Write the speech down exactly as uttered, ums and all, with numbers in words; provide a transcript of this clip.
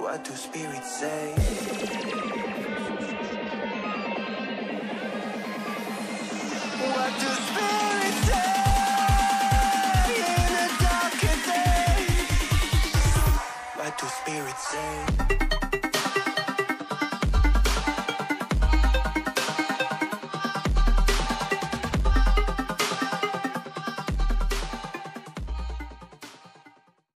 What do spirits say? What do spirits say in a darker day? What do spirits say?